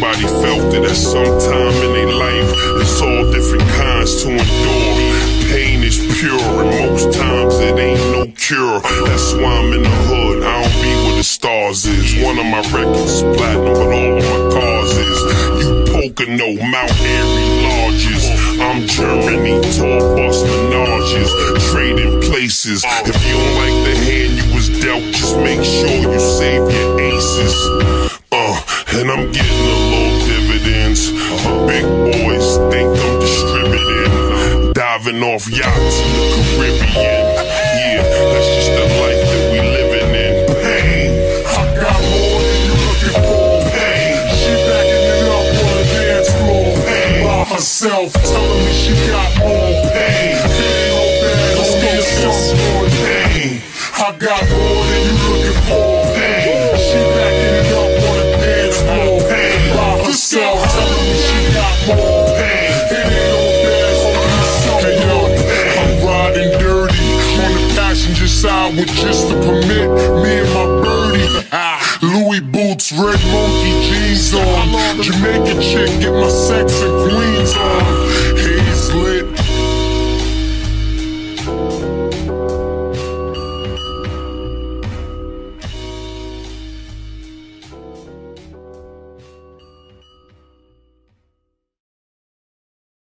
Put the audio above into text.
Everybody felt it at some time in their life. It's all different kinds to endure. Pain is pure, and most times it ain't no cure. That's why I'm in the hood, I don't be where the stars is. One of my records is platinum, but all of my cars is. You Pocono, Mount Airy lodges. I'm Germany, tall bus menages. Trading places. If you don't like the hand you was dealt, just make sure you save your aces. And I'm getting a little dividends. Big boys think I'm distributing. Diving off yachts in the Caribbean. Yeah, that's just the life that we living in. Pain, I got more than you looking for. Pain, she backing it up on the dance floor. Pain, by herself, telling me she got more. Pain, it ain't no bad, let's get some more. Pain, I got more than you looking for. Pain, she backing it up on the dance floor. Pain, by herself, telling me she got more. Pain, it ain't no bad, let's get some more. I'm riding dirty on the passenger side with just a permit. Me and my birdie. Louis boots, red monkey jeans on. Jamaican chick, get my sex and queens on. Haze lit.